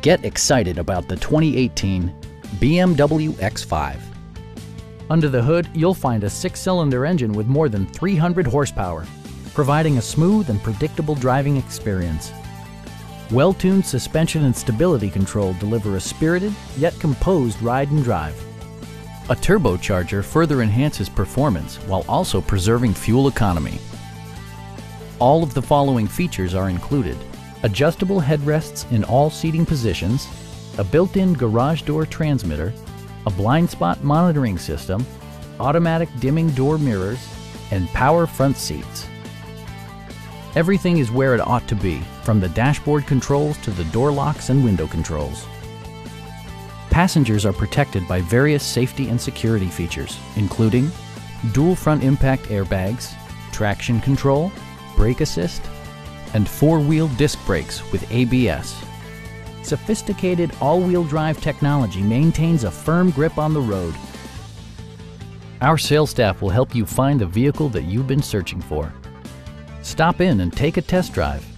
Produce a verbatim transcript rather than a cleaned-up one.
Get excited about the twenty eighteen B M W X five. Under the hood, you'll find a six-cylinder engine with more than three hundred horsepower, providing a smooth and predictable driving experience. Well-tuned suspension and stability control deliver a spirited yet composed ride and drive. A turbocharger further enhances performance while also preserving fuel economy. All of the following features are included: adjustable headrests in all seating positions, a built-in garage door transmitter, a blind spot monitoring system, automatic dimming door mirrors, and power front seats. Everything is where it ought to be, from the dashboard controls to the door locks and window controls. Passengers are protected by various safety and security features, including dual front impact airbags, traction control, brake assist, and four-wheel disc brakes with A B S. Sophisticated all-wheel drive technology maintains a firm grip on the road. Our sales staff will help you find the vehicle that you've been searching for. Stop in and take a test drive.